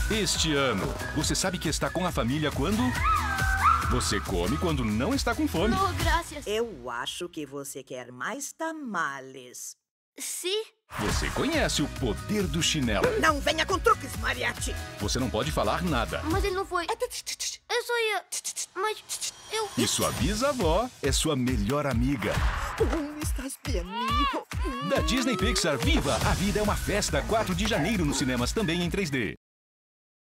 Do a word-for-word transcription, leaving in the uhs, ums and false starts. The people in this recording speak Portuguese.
Este ano, você sabe que está com a família quando... Você come quando não está com fome. Oh, graças. Eu acho que você quer mais tamales. Sim. Você conhece o poder do chinelo. Não venha com truques, Mariachi. Você não pode falar nada. Mas ele não foi. Eu só ia... Mas eu... E sua bisavó é sua melhor amiga. Um estás bem, amigo. Da Disney Pixar, viva! A vida é uma festa. quatro de janeiro nos cinemas, também em três D.